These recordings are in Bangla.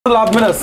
লাভ ম্যারেজ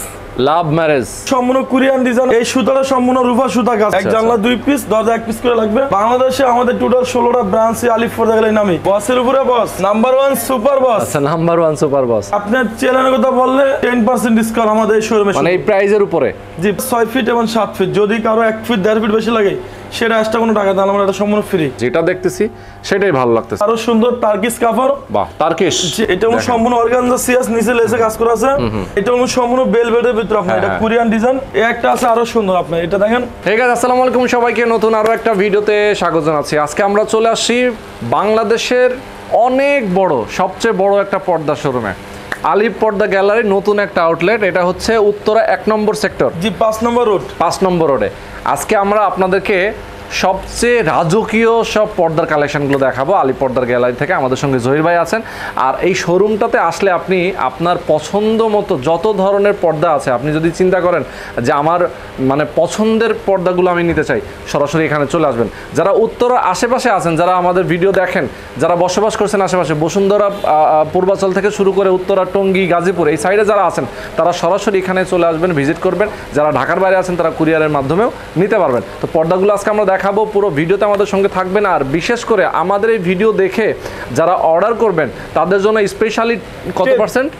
সম্পূর্ণ কোরিয়ান ডিজাইন। এই সুতাটা সম্পূর্ণ রূপা সুতা কাজ। এক জানলা 2 পিস, দরজা 1 পিস করে লাগবে। বাংলাদেশে আমাদের টোটাল 16টা ব্রাঞ্চ আলিফ পর্দা গ্যালারি নামে। বসের উপরে বস, নাম্বার 1 সুপার বস। আচ্ছা, নাম্বার 1 সুপার বস। আপনার চ্যানেলের কথা বললে 10% ডিসকাউন্ট আমাদের এই শোরুমে। মানে এই প্রাইজের উপরে? জি, 6 ফিট এবং 7 ফিট। যদি কারো 1 ফিট 1.5 ফিট বেশি লাগে সেটা এক্সট্রা কোনো টাকা দাম, আমরা এটা সম্পূর্ণ ফ্রি। যেটা দেখতেছি সেটাই ভালো লাগতেছে। আরো সুন্দর টার্কিশ কাপড়। বাহ, টার্কিশ। এটা সম্পূর্ণ অর্গানজা সিয়াস, নিচে লেসে কাজ করা আছে। এটা সম্পূর্ণ বেলভেটের ভিতরে আপনার। এটা কোরিয়ান ডিজাইন। এই একটা আছে আরো সুন্দর আপনার, এটা দেখেন। হে গাইস, আসসালামু আলাইকুম সবাইকে, নতুন আরো একটা ভিডিওতে স্বাগত জানাচ্ছি। আজকে আমরা চলে আসছি বাংলাদেশের অনেক বড়, সবচেয়ে বড় একটা পর্দা শোরুমে, আলিফ পর্দা গ্যালারি নতুন একটা আউটলেট। এটা হচ্ছে উত্তরা 1 নম্বর সেক্টর। জি, 5 নম্বর রোড। 5 নম্বর রোডে আজকে আমরা আপনাদেরকে সবচেয়ে রাজকীয় সব পর্দার কালেকশনগুলো দেখাবো আলিফ পর্দার গ্যালারি থেকে। আমাদের সঙ্গে জহির ভাই আছেন। আর এই শোরুমটাতে আসলে আপনি আপনার পছন্দ মতো যত ধরনের পর্দা আছে, আপনি যদি চিন্তা করেন যে আমার মানে পছন্দের পর্দাগুলো আমি নিতে চাই, সরাসরি এখানে চলে আসবেন। যারা উত্তরার আশেপাশে আছেন, যারা আমাদের ভিডিও দেখেন, যারা বসবাস করছেন আশেপাশে, বসুন্ধরা পূর্বাচল থেকে শুরু করে উত্তরা, টঙ্গী, গাজীপুর এই সাইডে যারা আছেন, তারা সরাসরি এখানে চলে আসবেন, ভিজিট করবেন। যারা ঢাকার বাইরে আছেন তারা কুরিয়ারের মাধ্যমেও নিতে পারবেন। তো পর্দাগুলো আজকে আমরা দেখাবো, পুরো ভিডিওতে আমাদের সঙ্গে থাকবেন। আর বিশেষ করে আমাদের এই ভিডিও দেখে যারা অর্ডার করবেন তাদের জন্য স্পেশালি কত পার্সেন্ট?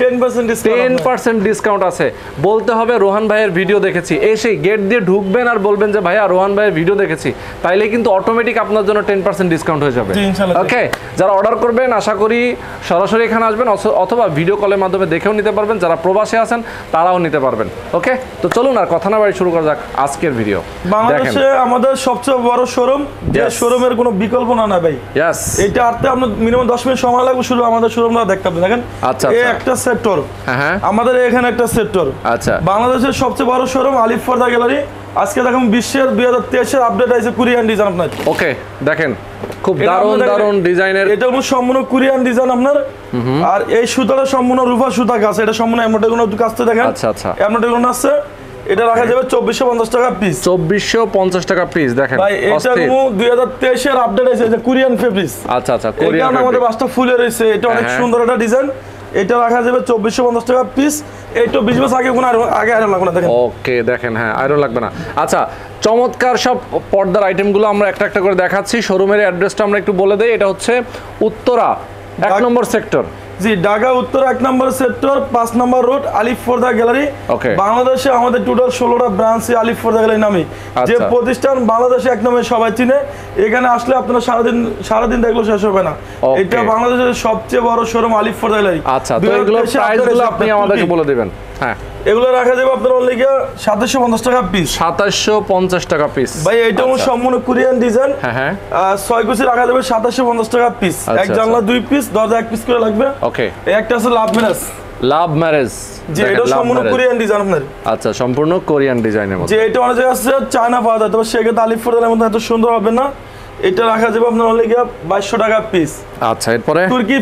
10% ডিসকাউন্ট আছে। বলতে হবে রোহান ভাইয়ের ভিডিও দেখেছি, এসে গেট দিয়ে ঢুকবেন আর বলবেন যে ভাইয়া রোহান ভাইয়ের ভিডিও দেখেছি, তাইলে কিন্তু অটোমেটিক আপনার জন্য 10% ডিসকাউন্ট হয়ে যাবে। ওকে, যারা অর্ডার করবেন আশা করি সরাসরি এখানে আসবেন, অথবা ভিডিও কলের মাধ্যমে দেখেও নিতে পারবেন। যারা প্রবাসে আছেন তারাও নিতে পারবেন। ওকে, তো চলুন আর কথা না বাড়ি শুরু করা যাক আজকের ভিডিও। বাংলাদেশে আমাদের সবচেয়ে বড় শোরুম, যে শোরুমের কোনো বিকল্প না ভাই। यस, এটা আরতে আপনার মিনিমাম 10 মিনিট সময় লাগবে শুধু আমাদের শোরুমটা দেখতে হবে। দেখেন, আচ্ছা এই একটা সেক্টর, হ্যাঁ আমাদের এখানে একটা সেক্টর। আচ্ছা, বাংলাদেশের সবচেয়ে বড় শোরুম আলিফ পর্দা গ্যালারি। আজকে দেখুন বিশ্বের 2023 এর আপডেট আছে কোরিয়ান ডিজাইন আপনার। ওকে, দেখেন খুব দারুণ দারুণ ডিজাইনের। এটা সম্পূর্ণ কোরিয়ান ডিজাইন আপনার। আর এই সুতাটা সম্পূর্ণ রূপা সুতা কাজ। এটা সম্পূর্ণ এমব্রয়ডারি কোনো কাজটা দেখেন। আচ্ছা আচ্ছা, এমব্রয়ডারি কোনো আছে। এটা রাখা যাবে 2450 টাকা পিস। 2450 টাকা পিস। দেখেন ভাই, এটা 2023 এর আপডেট আছে, যে কোরিয়ান ফেব্রিক্স। আচ্ছা আচ্ছা, কোরিয়ান ফেব্রিক্স আমাদের বাসটা ফুলে রয়েছে। এটা অনেক সুন্দর একটা ডিজাইন। এটা রাখা যাবে 2450 টাকা পিস। এইটা 20 বছর আগে কোনো আগে আয়রন লাগবে না। দেখেন, ওকে দেখেন, হ্যাঁ আয়রন লাগবে না। আচ্ছা, চমৎকার সব পর্দার আইটেমগুলো আমরা একটা একটা করে দেখাচ্ছি। শোরুমের অ্যাড্রেসটা আমরা একটু বলে দেই। এটা হচ্ছে উত্তরা 1 নম্বর সেক্টর। জি, ঢাকা উত্তর 1 নম্বর সেক্টর, 5 নম্বর রোড, আলিফ পর্দা গ্যালারি। বাংলাদেশে আমাদের টোটাল 16টা ব্রাঞ্চ আলিফ পর্দা গ্যালারি নামে। যে প্রতিষ্ঠান বাংলাদেশে এক নামে সবাই চিনে। এখানে আসলে আপনারা সারাদিন দেখলেও শেষ হবে না। এটা বাংলাদেশের সবচেয়ে বড় শোরুম আলিফ পর্দা গ্যালারি। আচ্ছা, তো এগুলোর প্রাইসগুলো আপনি আমাদেরকে বলে দিবেন। হ্যাঁ, এগুলো রাখা যাবে আপনার অনলি 2750 টাকা পিস। 2750 টাকা পিস। ভাই, এটা সম্পূর্ণ কোরিয়ান ডিজাইন। হ্যাঁ, 6 কুচি রাখা যাবে 2750 টাকা পিস। এক জানলা 2 পিস, দরজা 1 পিস করে লাগবে। ওকে, একটা আছে লাভ ম্যারেজ। যে এটা সম্পূর্ণ কোরিয়ান ডিজাইন আপনার। আচ্ছা, সম্পূর্ণ কোরিয়ান ডিজাইনের মধ্যে। যে এটা অনেক জায়গায় আছে চায়না পাওয়া যায়, তবে সেক্ষেত্রে আলিফ পর্দার মধ্যে এত সুন্দর হবে না। এটা রাখা যাবে আপনার অনলি 2200 টাকা পিস। আচ্ছা, এরপরে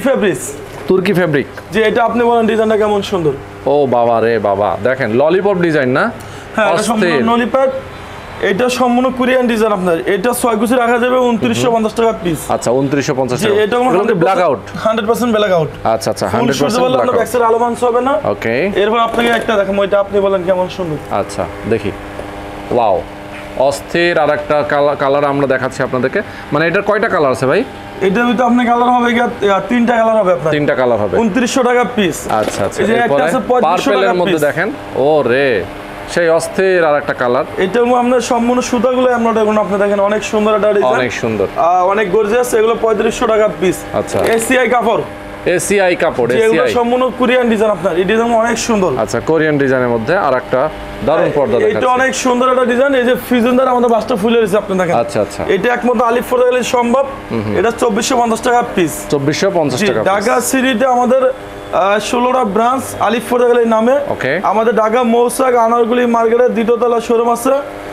তুর্কি ফেব্রিক। যে এটা আপনি বলেন ডিজাইনটা কেমন সুন্দর। ও বাবা রে বাবা, দেখেন ললিপপ ডিজাইন না? হ্যাঁ, এটা সম্পূর্ণ ললিপপ। এটা সম্পূর্ণ কোরিয়ান ডিজাইন আপনার। এটা 6 কুচি রাখা যাবে 2950 টাকা পিস। আচ্ছা, 2950 টাকা। এটা ব্ল্যাক আউট, 100% ব্ল্যাক আউট। আচ্ছা আচ্ছা, 100% ব্ল্যাক আউট। ব্যাকসাইড আলো মানস হবে না। ওকে, এরপর আপনাকে একটা দেখাবো, এটা আপনি বলেন কেমন সুন্দর। আচ্ছা, দেখি। ওয়াও, অস্থির। আর একটা কালার আমরা দেখাচ্ছি আপনাদেরকে। মানে এটার কয়টা কালার আছে ভাই? এটার ভিতরে আপনি কালার হবে 3টা কালার হবে আপনার। 3টা কালার হবে, 2900 টাকা পিস। আচ্ছা আচ্ছা, এরপরে পার্পলের মধ্যে দেখেন। ও রে, সেই অস্থির আর একটা কালার। এটা আপনার সম্পূর্ণ সুতাগুলো এমব্রয়ডারি আপনি দেখেন, অনেক সুন্দর একটা ডিজাইন, অনেক সুন্দর, অনেক গর্জিয়াস। এগুলো 3500 টাকা পিস। আচ্ছা, এসিআই কাপড়। এসিআই কাপড়, এগুলো সম্পূর্ণ কোরিয়ান ডিজাইন আপনার। এই ডিজাইন অনেক সুন্দর। আচ্ছা, কোরিয়ান ডিজাইনের মধ্যে আরেকটা দারুণ পর্দা দেখাচ্ছি। এটা অনেক সুন্দর একটা ডিজাইন। এই যে ফিউজন দ্বারা আমাদের বাসটা ফুলে রয়েছে আপনি দেখেন। আচ্ছা আচ্ছা, এটা একমাত্র আলিফ পর্দা গ্যালারি সম্ভব। এটা 2450 টাকা পিস। 2450 টাকা। ঢাকা সিটিতে আমাদের 16টা ব্রাঞ্চ আলিফ পর্দা গ্যালারি নামে। আমাদের ঢাকা মৌসাক আনারগুলি মার্কেটের 2য় তলা শোরুম আছে,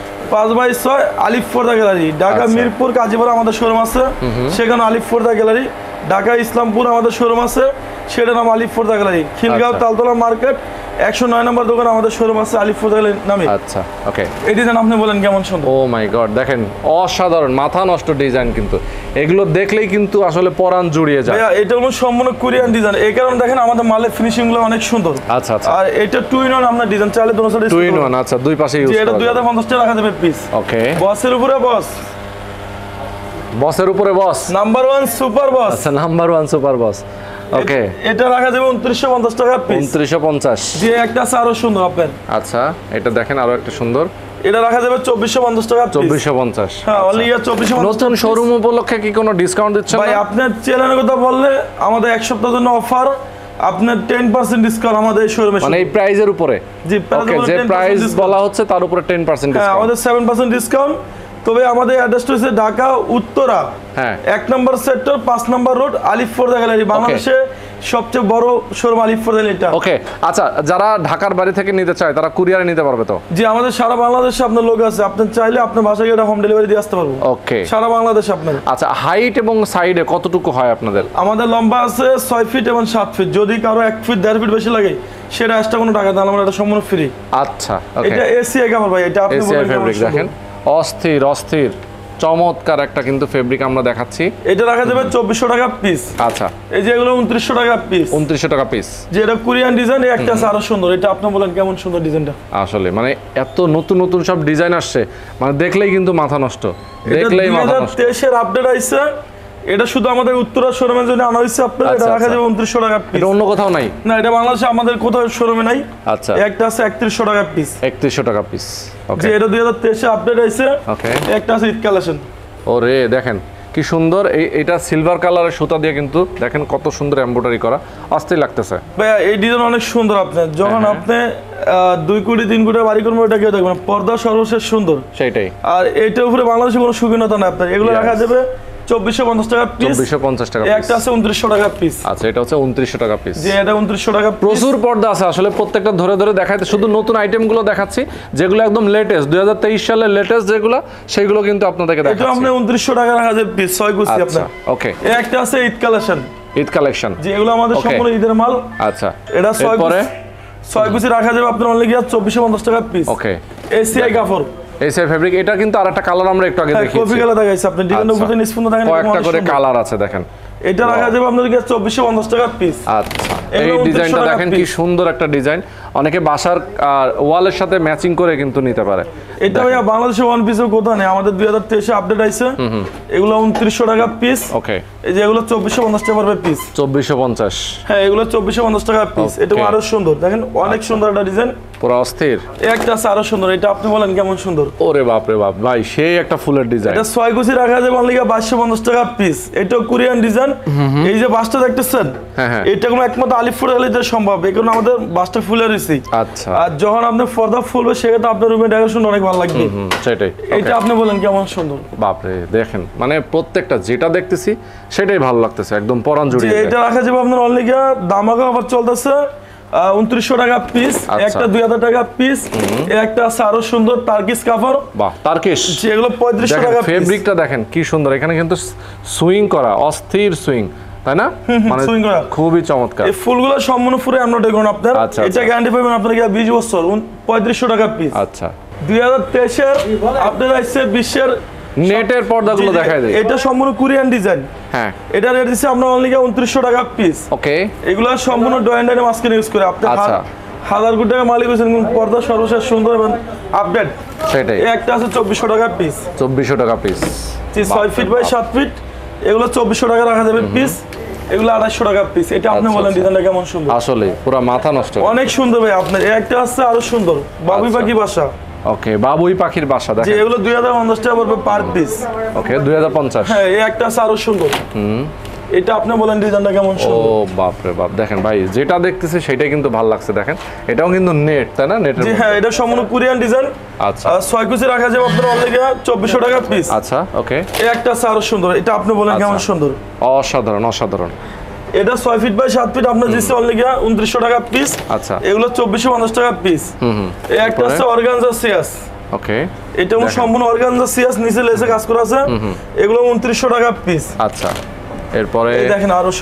5/6 আলিফ পর্দা গ্যালারি। ঢাকা মিরপুর কাজীপাড়া আমাদের শোরুম আছে, সেখানে আলিফ পর্দা গ্যালারি। ঢাকা ইসলামপুর আমাদের শোরুম আছে, সেটার নাম আলিফ পর্দা গ্যালারি। খিলগাঁও তালতলা মার্কেট 109 নম্বর দোকান আমাদের শোরুম আছে আলিফ পর্দা গ্যালারি নামে। আচ্ছা ওকে, এই ডিজাইন আপনি বলেন কেমন সুন্দর। ও মাই গড, দেখেন অসাধারণ মাথা নষ্ট ডিজাইন, কিন্তু এগুলো দেখলেই কিন্তু আসলে পরাণ জুড়িয়ে যায়। ভাইয়া এটা হলো সম্পূর্ণ কোরিয়ান ডিজাইন, এই কারণে দেখেন আমাদের মালের ফিনিশিং গুলো অনেক সুন্দর। আচ্ছা আচ্ছা, আর এটা 2 in 1 আমরা ডিজাইন চাইলে দোনো সাইডে 2 in 1, আচ্ছা দুই পাশে ইউজ করা এটা 2050 টাকা রাখা যাবে পিস। ওকে, বসের উপরে বস, বসের উপরে বস, নাম্বার 1 সুপার বস। আচ্ছা নাম্বার 1 সুপার বস। ওকে, এটা রাখা যাবে 2950 টাকা পিস। 2950 যে একটা আছে আরো সুন্দর আপনার। আচ্ছা, এটা দেখেন আরো একটা সুন্দর, এটা রাখা যাবে 2450 টাকা পিস। 2450, হ্যাঁ অনলি 2450। নতুন শোরুম উপলক্ষে কি কোনো ডিসকাউন্ট দিচ্ছেন ভাই না? আপনার চ্যানেলের কথা বললে আমাদের এক সপ্তাহের জন্য অফার, আপনার 10% ডিসকাউন্ট আমাদের এই শোরুমে, মানে এই প্রাইজের উপরে। জি, ওকে, যে প্রাইস বলা হচ্ছে তার উপরে 10% হ্যাঁ ডিসকাউন্ট। আমাদের 7% ডিসকাউন্ট। তবে আমাদের অ্যাড্রেসটা হচ্ছে ঢাকা উত্তরা, হ্যাঁ 1 নম্বর সেক্টর 5 নম্বর রোড, আলিফ পর্দা গ্যালারি, বাংলাদেশে সবচেয়ে বড় শোরুম আলিফ পর্দা গ্যালারিটা। ওকে, আচ্ছা যারা ঢাকার বাড়ি থেকে নিতে চায় তারা কুরিয়ারে নিতে পারবে তো? জি, আমাদের সারা বাংলাদেশে আপনার লোক আছে, আপনি চাইলে আপনার বাসায় গিয়ে হোম ডেলিভারি দিয়ে আসতে পারবো। ওকে, সারা বাংলাদেশে আপনার। আচ্ছা হাইট এবং সাইডে কতটুকু হয় আপনাদের? আমাদের লম্বা আছে 6 ফিট এবং 7 ফিট, যদি কারো 1 ফিট 1.5 ফিট বেশি লাগে সেটা এক্সট্রা কোনো টাকা দাম, আমরা এটা সম্পূর্ণ ফ্রি। আচ্ছা ওকে, এটা এসিআই কাপড় ভাই, এটা আপনি এসিআই বলেন ফেব্রিক, দেখেন অস্থির অস্থির চমৎকার একটা কিন্তু ফেব্রিক আমরা দেখাচ্ছি। এটা রাখা যাবে 2400 টাকা পিস। আচ্ছা, এই যে এগুলো 2900 টাকা পিস। 2900 টাকা পিস। যে এটা কোরিয়ান ডিজাইন, একটা আছে আরো সুন্দর, এটা আপনি বলেন কেমন সুন্দর ডিজাইনটা। আসলে মানে এত নতুন নতুন সব ডিজাইন আসছে, মানে দেখলেই কিন্তু মাথা নষ্ট, দেখলেই মাথা নষ্ট। 2023 এর আপডেট আইছে, এটা শুধু আমাদের উত্তরা শোরুমের জন্য আনা হয়েছে আপনার। এটা রাখা যাবে 2900 টাকা পিস। এটা অন্য কোথাও নাই? না, এটা বাংলাদেশে আমাদের কোথাও শোরুমে নাই। আচ্ছা, একটা আছে 3100 টাকা পিস। 3100 টাকা পিস। ওকে, যে এটা 2023 এ আপডেট আইছে। ওকে, একটা আছে ঈদ কালেকশন। ওরে দেখেন কি সুন্দর, এটা সিলভার কালারের সুতা দিয়ে কিন্তু দেখেন কত সুন্দর এমব্রয়ডারি করা, অস্থির লাগতেছে ভাইয়া এই ডিজাইন অনেক সুন্দর। আপনার যখন আপনি 2 কোটি 3 কোটি বাড়ি করবেন, ওটা কেউ দেখবেন, পর্দা সর্বশেষ সুন্দর সেইটাই। আর এটার উপরে বাংলাদেশে কোনো সুবিধা নাই আপনার। এগুলো রাখা যাবে 2450 টাকা পিস। 2450 টাকা পিস। একটা আছে 2900 টাকা পিস। আচ্ছা, এটা হচ্ছে 2900 টাকা পিস। যে এটা 2900 টাকা পিস। প্রচুর পর্দা আছে আসলে, প্রত্যেকটা ধরে ধরে দেখাইতে শুধু নতুন আইটেমগুলো দেখাচ্ছি, যেগুলো একদম লেটেস্ট 2023 সালের লেটেস্ট যেগুলো, সেগুলো কিন্তু আপনাদেরকে দেখাচ্ছি। এটা আপনি 2900 টাকা রাখা যাবে পিস, 6 কুচি আপনার। ওকে, একটা আছে ঈদ কালেকশন। ঈদ কালেকশন, যে এগুলো আমাদের সম্পূর্ণ ঈদের মাল। আচ্ছা, এটা 6 পরে 6 কুচি রাখা যাবে আপনার অনলি 2450 টাকা পিস। ওকে, এসিআই কাপড়, এসিআই ফেব্রিক। এটা কিন্তু আরেকটা কালার আমরা একটু আগে দেখিয়েছি, কফি কালার দেখাইছি আপনি। ডিজাইনের উপরে নিস্পন্দ দেখেন, কয়েকটা করে কালার আছে দেখেন। এটা রাখা যাবে আপনাদেরকে 2450 টাকা পিস। আচ্ছা, এই ডিজাইনটা দেখেন কি সুন্দর একটা ডিজাইন, অনেকে বাসার ওয়ালের সাথে ম্যাচিং করে কিন্তু নিতে পারে। এটা ভাইয়া বাংলাদেশে ওয়ান পিসের কোথা নেই, আমাদের 2023 এ আপডেট আইছে। এগুলো 2900 টাকা পিস। ওকে, এই যে এগুলো 2450 টাকা পারবে পিস। 2450। হ্যাঁ, এগুলো 2450 টাকা পিস। এটা আরো সুন্দর, দেখেন অনেক সুন্দর একটা ডিজাইন, পুরো অস্থির। একটা আছে আরো সুন্দর, এটা আপনি বলেন কেমন সুন্দর। ওরে বাপ রে বাপ ভাই, সেই একটা ফুলের ডিজাইন। এটা 6 কুচি রাখা যাবে অনলি 2250 টাকা পিস। এটা কোরিয়ান ডিজাইন। এই যে বাসটা দেখতেছেন, এটা কোনো একমাত্র আলিফ পর্দা গ্যালারিতে সম্ভব, এই কারণে আমাদের বাসটা ফুলে রয়েছে। আচ্ছা, আর যখন আপনি পর্দা ফুলবে সেক্ষেত্রে আপনার রুমে ডেকোরেশন অনেক ভালো লাগবে। সেটাই। এটা আপনি বলেন কেমন সুন্দর। বাপরে দেখেন, মানে প্রত্যেকটা যেটা দেখতেছি সেটাই ভালো লাগতেছে, একদম পরাণ জুড়িয়ে। এটা রাখা যাবে আপনার অনলি দামাকা অফার চলতেছে 2900 টাকা পিস। একটা 2000 টাকা পিস। একটা আছে আরো সুন্দর টার্কিশ কাপড়। বাহ, টার্কিশ, যেগুলো 3500 টাকা পিস। ফেব্রিকটা দেখেন কি সুন্দর, এখানে কিন্তু সুইং করা, অস্থির সুইং, তাই না? মানে খুবই চমৎকার। এই ফুলগুলো সম্পূর্ণ পুরো এমব্রয়ডারি করুন আপনার। এটা গ্যারান্টি পাবেন আপনারা 20 বছর, 3500 টাকা পিস। আচ্ছা, 2023 এর আপনার আসছে বিশ্বের নেটের পর্দাগুলো দেখাই দেয়। এটা সম্পূর্ণ কোরিয়ান ডিজাইন। হ্যাঁ, এটা রেট দিচ্ছে আমরা অনলি 2900 টাকা পিস। ওকে, এগুলো সম্পূর্ণ ডয়েন্ডারে মাস্কিন ইউজ করে আপনি আচ্ছা, হাজার কোটি টাকা মালিক হয়েছেন, পর্দা সর্বশেষ সুন্দর এবং আপডেট। সেটাই। একটা আছে 2400 টাকা পিস। 2400 টাকা পিস। 6 ফিট বাই 7 ফিট, এগুলো 2400 টাকা রাখা যাবে পিস। এগুলো 2800 টাকা পিস। এটা আপনি বলেন ডিজাইনটা কেমন সুন্দর। আসলে পুরো মাথা নষ্ট, অনেক সুন্দর ভাই আপনার। একটা আছে আরো সুন্দর, বাবুই পাখি বাসা। ওকে, বাবুই পাখির বাসা দেখেন। যে এগুলো 2050 টাকা পড়বে পার পিস। ওকে, 2050। হ্যাঁ, এই একটা আছে আরো সুন্দর। এটা আপনি বলেন ডিজাইনটা কেমন সুন্দর। ও বাপ রে বাপ, দেখেন ভাই যেটা দেখতেছি সেটাই কিন্তু ভালো লাগছে। দেখেন এটাও কিন্তু নেট, তাই না? নেটের। জি হ্যাঁ, এটা সম্পূর্ণ কোরিয়ান ডিজাইন। আচ্ছা, 6 কুচি রাখা যাবে আপনার অনলি 2400 টাকা পিস। আচ্ছা, ওকে, এই একটা আছে আরো সুন্দর, এটা আপনি বলেন কেমন সুন্দর। অসাধারণ, অসাধারণ। এটা 6 ফিট বাই 7 ফিট আপনার দিচ্ছে অনলি 2900 টাকা পিস। আচ্ছা, এগুলো 2450 টাকা পিস। এই একটা আছে অর্গানজা সিয়াস। ওকে, এটা সম্পূর্ণ অর্গানজা সিয়াস, নিচে লেসে কাজ করা আছে। এগুলো 2900 টাকা পিস। আচ্ছা, এরপরে দেখেন আরো সুন্দর,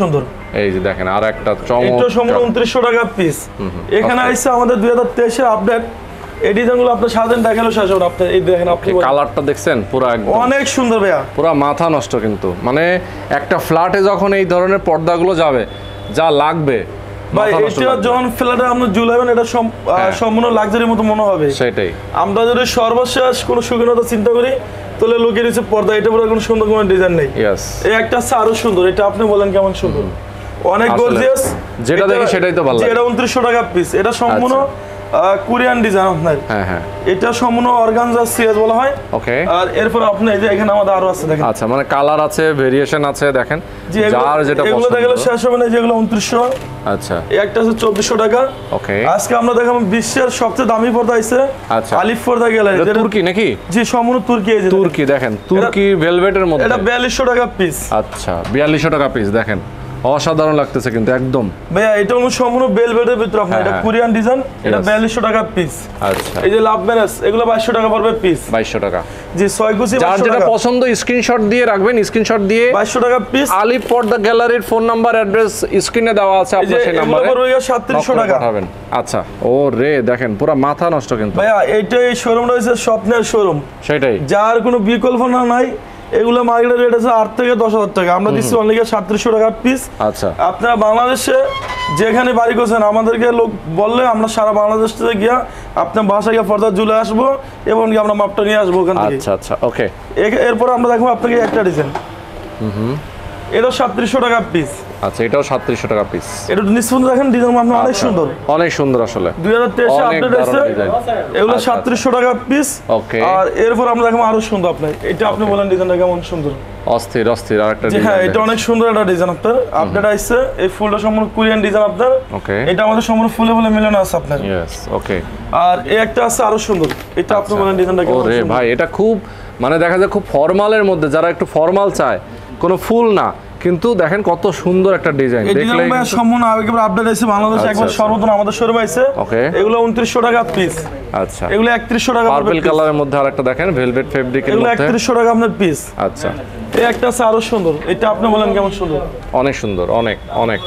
এই যে দেখেন আর একটা চমৎকার, এটা সম্পূর্ণ 2900 টাকা পিস। এখানে আইছে আমাদের 2023 এর আপডেট। এই ডিজাইনগুলো আপনি সাজান দেখালো শেষ হবে। আপনি এই দেখেন, আপনি কালারটা দেখছেন পুরো একদম অনেক সুন্দর ভাইয়া, পুরো মাথা নষ্ট। কিন্তু মানে একটা ফ্ল্যাটে যখন এই ধরনের পর্দাগুলো যাবে যা লাগবে ভাই, এটা যখন ফ্ল্যাটে আপনি ঝুলাবেন এটা সম্পূর্ণ লাক্সারির মতো মনে হবে। সেটাই। আমরা যদি সর্বশেষ কোনো সুবিধা চিন্তা করি তাহলে লোকের নিচে পর্দা, এটা পুরো কোনো সুন্দর কোনো ডিজাইন নেই। এই একটা আছে আরো সুন্দর, এটা আপনি বলেন কেমন সুন্দর, অনেক গর্জিয়াস। যেটা দেখি সেটাই তো ভালো লাগে। এটা 2900 টাকা পিস। এটা সম্পূর্ণ কোরিয়ান ডিজাইন আপনার। হ্যাঁ, এটা সম্পূর্ণ অর্গানজা সিএস বলা হয়। ওকে। আর এরপর আপনি এই যে এখানে আমাদের আরো আছে দেখেন। আচ্ছা, মানে কালার আছে, ভেরিয়েশন আছে, দেখেন যার যেটা পছন্দ। এগুলো দেখলে শেষ হবে না, যেগুলো 2900। আচ্ছা, এই একটা আছে 2400 টাকা। ওকে। আজকে আমরা দেখাবো বিশ্বের সবচেয়ে দামি পর্দা আইছে। আচ্ছা, আলিফ পর্দা গ্যালারি। এটা তুর্কি নাকি? জি, সম্পূর্ণ তুর্কি। এই যে তুর্কি, দেখেন তুর্কি ভেলভেটের মধ্যে। এটা 4200 টাকা পিস। আচ্ছা, 4200 টাকা পিস। দেখেন অসাধারণ লাগতেছে কিন্তু একদম। ভাইয়া এটা হলো সম্পূর্ণ ভেলভেটের ভিতর আপনার। এটা কোরিয়ান ডিজাইন। এটা 4200 টাকা পিস। আচ্ছা, এই যে লাভ ম্যানেজ, এগুলো 2200 টাকা পড়বে পিস। 2200 টাকা। জি, 6 গুছি 2200 টাকা। যার যেটা পছন্দ স্ক্রিনশট দিয়ে রাখবেন, স্ক্রিনশট দিয়ে 2200 টাকা পিস। আলিফ পর্দা গ্যালারির ফোন নাম্বার, অ্যাড্রেস স্ক্রিনে দেওয়া আছে, আপনার সেই নম্বরে পড়বে 3700 টাকা পাঠাবেন। আচ্ছা, ও রে দেখেন পুরো মাথা নষ্ট কিন্তু ভাইয়া। এইটাই শোরুমটা হচ্ছে স্বপ্নের শোরুম। সেটাই, যার কোনো বিকল্প নাই। এগুলো মার্কেটের রেট আছে 8 থেকে 10,000 টাকা, আমরা দিচ্ছি অনলি 3700 টাকা পিস। আচ্ছা, আপনারা বাংলাদেশে যেখানে বাড়ি করছেন আমাদেরকে লোক বললে আমরা সারা বাংলাদেশ থেকে গিয়া আপনার বাসায় গিয়ে পর্দা ঝুলে আসবো এবং আমরা মাপটা নিয়ে আসবো ওখান থেকে। আচ্ছা আচ্ছা, ওকে। এরপর আমরা দেখবো আপনাকে একটা ডিজাইন। এটা 3700 টাকা পিস। আচ্ছা, এটাও 3700 টাকা পিস। এটা নিঃসন্দেহে দেখেন ডিজাইন আপনার অনেক সুন্দর, অনেক সুন্দর আসলে। 2023 এ আপডেট আছে। এগুলো 3700 টাকা পিস। ওকে। আর এরপর আমরা দেখবো আরো সুন্দর আপনার। এটা আপনি বলেন ডিজাইনটা কেমন সুন্দর। অস্থির অস্থির আরেকটা ডিজাইন। হ্যাঁ, এটা অনেক সুন্দর একটা ডিজাইন আপনার। আপডেট আইছে। এই ফুলটা সম্পূর্ণ কোরিয়ান ডিজাইন আপনার। ওকে। এটা আমাদের সম্পূর্ণ ফুলে ফুলে মিলানো আছে আপনার। ইয়েস, ওকে। আর এই একটা আছে আরো সুন্দর। এটা আপনি বলেন ডিজাইনটা কেমন। ওরে ভাই, এটা খুব মানে দেখা যায় খুব ফর্মালের মধ্যে, যারা একটু ফর্মাল চায়, কোনো ফুল না, কিন্তু দেখেন কত সুন্দর একটা ডিজাইন। এই ডিজাইনটা সম্পূর্ণ একেবারে আপডেট আছে বাংলাদেশে, একবার সর্বপ্রথম আমাদের শোরুমে আছে। ওকে। এগুলো 2900 টাকা পিস। আচ্ছা, এগুলো 3100 টাকা পার্পল কালারের মধ্যে আরেকটা দেখেন ভেলভেট ফেব্রিকের মধ্যে। এগুলো 3100 টাকা আপনার পিস। আচ্ছা, এই একটা আছে আরো সুন্দর। এটা আপনি বলেন কেমন সুন্দর। অনেক সুন্দর, অনেক অনেক।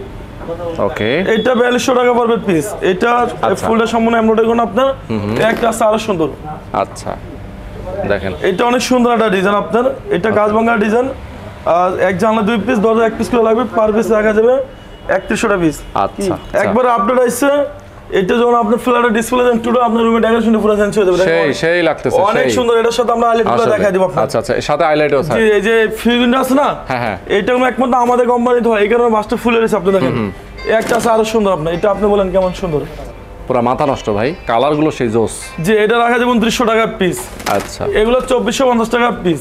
ওকে। এটা 4200 টাকা পড়বে পিস। এটা ফুলটা সম্পূর্ণ এমব্রয়ডারি করা আপনার। এই একটা আছে আরো সুন্দর। আচ্ছা, দেখেন এটা অনেক সুন্দর একটা ডিজাইন আপনার। এটা গাছ ভাঙা ডিজাইন। আর এক জানলা 2 পিস, দরজা 1 পিস করে লাগবে, পার পিস রাখা যাবে 3100 টাকা পিস। আচ্ছা, একবার আপডেট আইছে। এটা যখন আপনি ফ্ল্যাটে ডিসপ্লে দেন টুটো আপনার রুমে ডেকোরেশন পুরো চেঞ্জ হয়ে যাবে। সেই লাগতেছে, অনেক সুন্দর। এটার সাথে আমরা হাইলাইটগুলো দেখাই দিব আপনাকে। আচ্ছা আচ্ছা, এর সাথে হাইলাইটও আছে। এই যে ফিউজনটা আছে না, হ্যাঁ, এটা একমাত্র আমাদের কোম্পানিতে হয়, এই কারণে মাস্টার ফুল এসে আপনি দেখেন। একটা আছে আরো সুন্দর আপনার। এটা আপনি বলেন কেমন সুন্দর। পুরো মাথা নষ্ট ভাই, কালারগুলো সেই জোস। যে এটা রাখা যাবে 2900 টাকা পিস। আচ্ছা, এগুলো 2450 টাকা পিস।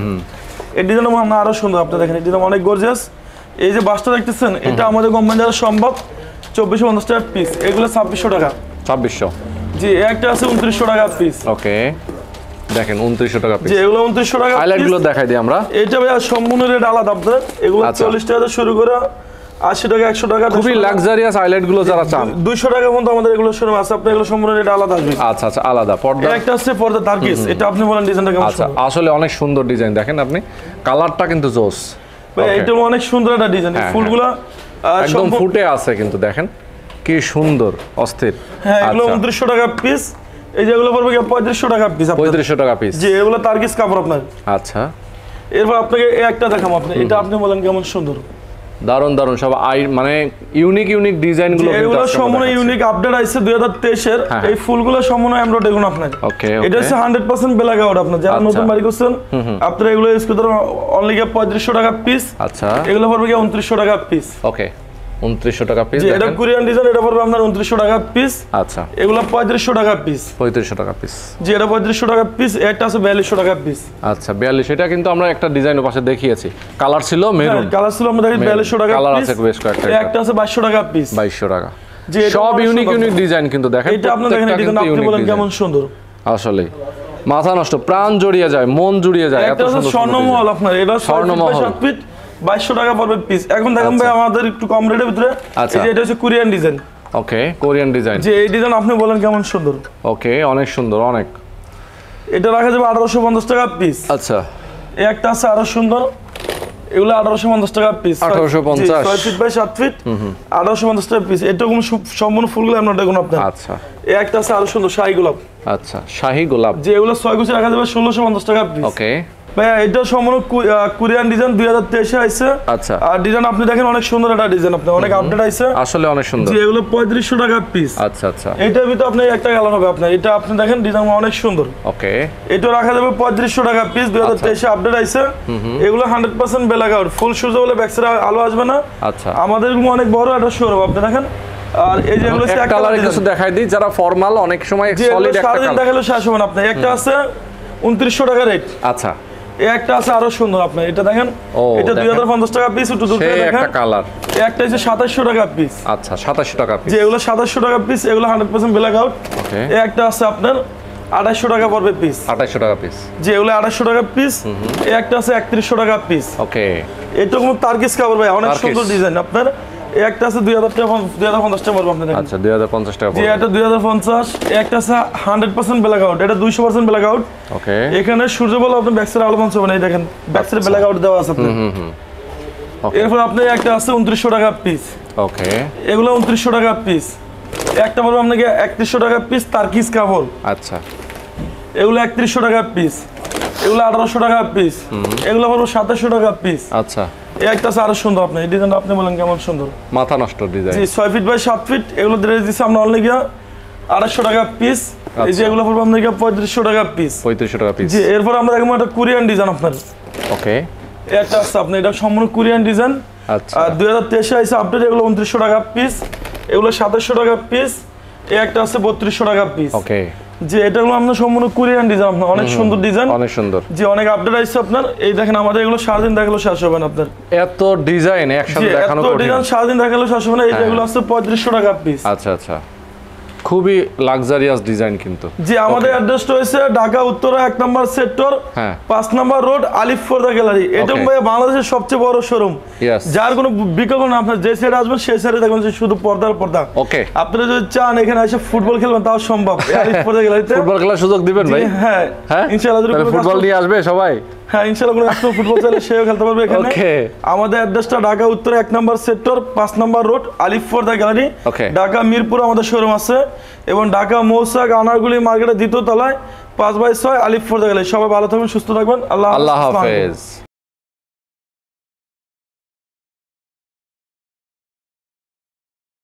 এই ডিজাইন আমরা আরো সুন্দর আপনি দেখেন। এই ডিজাইন অনেক গর্জিয়াস। এই যে বাসটা দেখতেছেন, এটা আমাদের কোম্পানি দ্বারা সম্ভব। 2450 টাকা পিস। এগুলো 2600 টাকা। 2600। জি, একটা আছে 2900 টাকা পিস। ওকে, দেখেন 2900 টাকা পিস। জি, এগুলো 2900 টাকা। হাইলাইটগুলো দেখাই দিই আমরা। এটা ভাই সম্পূর্ণ রেট আলাদা আপনাদের। এগুলো 40 টাকা থেকে শুরু করে 80 টাকা, 100 টাকা। খুবই লাক্সারিয়াস হাইলাইটগুলো যারা চান, 200 টাকা পর্যন্ত আমাদের এগুলো শুরু আছে। আপনি এগুলো সম্পূর্ণ রেট আলাদা আসবে। আচ্ছা আচ্ছা, আলাদা পর্দা। একটা আছে পর্দা তারকিস। এটা আপনি বলেন ডিজাইনটা কেমন। আচ্ছা, আসলে অনেক সুন্দর ডিজাইন। দেখেন আপনি কালারটা কিন্তু জোস। ভাই এটা অনেক সুন্দর একটা ডিজাইন। ফুলগুলো একদম ফুটে আছে কিন্তু দেখেন কি সুন্দর, অস্থির। হ্যাঁ, এগুলো 2900 টাকা পিস। এই যেগুলো পড়বে 3500 টাকা পিস। 3500 টাকা পিস। জি, এগুলো তারকিস কাপড় আপনার। আচ্ছা, এরপর আপনাকে এই একটা দেখাবো আপনি। এটা আপনি বলেন কেমন সুন্দর। দারুন দারুন সব মানে ইউনিক ইউনিক ডিজাইনগুলো। এগুলো সম্পূর্ণ ইউনিক আপডেট আইছে 2023 এর। এই ফুলগুলো সম্পূর্ণ এমব্রয়ডারি গুলো আপনার। ওকে, এটা হচ্ছে 100% ব্ল্যাক আউট আপনার। যারা নতুন বাড়ি করছেন আপনারা এগুলো ইউজ করতে পারেন। অনলি 3500 টাকা পিস। আচ্ছা, এগুলো পড়বে 2900 টাকা পিস। ওকে, 2900 টাকা পিস। জি, এটা কোরিয়ান ডিজাইন। এটা পড়বে আপনার 2900 টাকা পিস। আচ্ছা, এগুলো 3500 টাকা পিস। 3500 টাকা পিস। জি, এটা 3500 টাকা পিস। এটা আছে 4200 টাকা পিস। আচ্ছা, 42। এটা কিন্তু আমরা একটা ডিজাইনের পাশে দেখিয়েছি, কালার ছিল মেরুন। কালার ছিল আমরা দেখি 4200 টাকা পিস। কালার আছে বেশ কয়েকটা। একটা আছে 2200 টাকা পিস। 2200 টাকা। জি, সব ইউনিক ইউনিক ডিজাইন কিন্তু দেখেন। এটা আপনি দেখেন ডিজাইন আপনি বলেন কেমন সুন্দর। আসলে মাথা নষ্ট, প্রাণ জড়িয়ে যায়, মন জুড়িয়ে যায়। এত সুন্দর স্বর্ণমহল আপনার। এটা স্বর্ণমহল 7 ফিট 2200 টাকা পড়বে পিস। এখন দেখেন ভাই আমাদের একটু কম রেটের ভিতরে। এই যে এটা হচ্ছে Korean design. Okay, Korean design. যে এই ডিজাইন আপনি বলেন কেমন সুন্দর। ওকে, অনেক সুন্দর, অনেক। এটা রাখা যাবে 1850 টাকা পিস। আচ্ছা, এই একটা আছে আরো সুন্দর। এগুলো 1850 টাকা পিস। 1850 6 ফিট বাই 7 ফিট 1850 টাকা পিস। এটা কোন সম্পূর্ণ ফুলগুলো আমরা দেখুন আপনার। আচ্ছা, এই একটা আছে আরো সুন্দর শাহী গোলাপ। আচ্ছা, শাহী গোলাপ, যে এগুলো 6 গুছি রাখা যাবে 1650 টাকা পিস। ওকে ভাইয়া এটা সম্পূর্ণ কোরিয়ান ডিজাইন 2023 এ আইছে। আচ্ছা, আর ডিজাইন আপনি দেখেন অনেক সুন্দর একটা ডিজাইন, আপনি অনেক আপডেট আইছে, আসলে অনেক সুন্দর। যে এগুলো 3500 টাকা পিস। আচ্ছা আচ্ছা, এটার ভিতরে আপনি একটা কালার হবে আপনার, এটা আপনি দেখেন ডিজাইন অনেক সুন্দর। ওকে, এটা রাখা যাবে 3500 টাকা পিস। 2023 এ আপডেট আইছে। এগুলো 100% বেলাক আউট, ফুল সূর্য বলে ব্যাকসাইডে আলো আসবে না। আচ্ছা, আমাদের অনেক বড় একটা শোরুম আপনি দেখেন। আর এই যে এগুলো এক কালারে কিছু দেখাই দিই, যারা ফর্মাল অনেক সময় সলিড একটা কালার দেখালো শেষ হবে না। আপনি একটা আছে 2900 টাকা রেট। আচ্ছা, এই একটা আছে আরো সুন্দর, আপনি এটা দেখেন, এটা 2050 টাকা পিস। একটু দূর থেকে দেখেন, একটা কালার। এই একটা আছে 2700 টাকা পিস। আচ্ছা, 2700 টাকা পিস। যে এগুলো 2700 টাকা পিস, এগুলো 100% ব্ল্যাক আউট। ওকে, এই একটা আছে আপনার 2800 টাকা পড়বে পিস। 2800 টাকা পিস। যে এগুলো 2800 টাকা পিস। এই একটা আছে 3100 টাকা পিস। ওকে, এটা কোন তারকিস কাপড় ভাই, অনেক সুন্দর ডিজাইন আপনার। এই একটা আছে 2000 টাকা 2050 টাকা পড়বে আপনি দেখেন। আচ্ছা, 2050 টাকা যে এটা 2050। এই একটা আছে 100% ব্ল্যাক আউট, এটা 200% ব্ল্যাক আউট। ওকে, এখানে সূর্য বলে আপনি ব্যাকসাইড আলো পাঁচ হবে না, এই দেখেন ব্যাকসাইড ব্ল্যাক আউট দেওয়া আছে আপনার। ওকে, এরপর আপনি একটা আছে 2900 টাকা পিস। ওকে, এগুলো 2900 টাকা পিস। একটা পড়বে আপনাকে 3100 টাকা পিস তারকিস কাপড়। আচ্ছা, এগুলো 3100 টাকা পিস। এগুলো 1800 টাকা পিস। এগুলো পড়বে 2700 টাকা পিস। আচ্ছা, এই একটা আছে আরো সুন্দর, আপনি এই ডিজাইনটা আপনি বলেন কেমন সুন্দর, মাথা নষ্ট ডিজাইন। জি 6 ফিট বাই 7 ফিট। এগুলো ড্রেস দিচ্ছি আমরা অনলি গিয়া 250 টাকা পিস। এই যে এগুলো পড়বে আপনাকে 3500 টাকা পিস। 3500 টাকা পিস। জি এরপর আমরা দেখবো একটা কোরিয়ান ডিজাইন আপনার। ওকে, এই একটা আছে আপনি, এটা সম্পূর্ণ কোরিয়ান ডিজাইন। আচ্ছা, আর 2023 এ আইছে আপডেট। এগুলো 2900 টাকা পিস। এগুলো 2700 টাকা পিস। এই একটা আছে 3200 টাকা পিস। ওকে, যে এটা হলো আপনার সম্পূর্ণ কোরিয়ান ডিজাইন, আপনার অনেক সুন্দর ডিজাইন, অনেক সুন্দর। যে অনেক আপডেট আইছে আপনার। এই দেখেন আমাদের এগুলো সারাদিন দেখালো শেষ হবে না আপনার। এত ডিজাইন একসাথে দেখানো এত কঠিন। ডিজাইন সারাদিন দেখালো শেষ হবে না। এই যেগুলো আছে 3500 টাকা পিস। আচ্ছা আচ্ছা, খুবই লাক্সারিয়াস ডিজাইন কিন্তু। যে আমাদের অ্যাড্রেসটা হইছে ঢাকা উত্তরা 1 নম্বর সেক্টর, 5 নম্বর রোড, আলিফ ফোরদা গ্যালারি। এটা ভাই বাংলাদেশের সবচেয়ে বড় শোরুম, যার কোনো বিকল্প না। আপনার যে সাইডে আসবেন সেই সাইডে দেখবেন যে শুধু পর্দার পর্দা। ওকে, আপনারা যদি চান এখানে এসে ফুটবল খেলবেন তাও সম্ভব আলিফ ফোরদা গ্যালারিতে। ফুটবল খেলার সুযোগ দিবেন ভাই? হ্যাঁ হ্যাঁ, ইনশাআল্লাহ। যদি ফুটবল নিয়ে আসবে সবাই, হ্যাঁ ইনশাআল্লাহ, কোনো একটু ফুটবল চাইলে সেও খেলতে পারবে এখানে। আমাদের অ্যাড্রেসটা ঢাকা উত্তরা 1 নম্বর সেক্টর, 5 নম্বর রোড, আলিফ ফোরদা গ্যালারি। ঢাকা মিরপুর আমাদের শোরুম আছে, এবং ঢাকা মৌসাক আনারগুলি মার্কেটের 2য় তলায় 5/6 আলিফ ফোরদা গ্যালারি। সবাই ভালো থাকবেন, সুস্থ থাকবেন। আল্লাহ হাফেজ।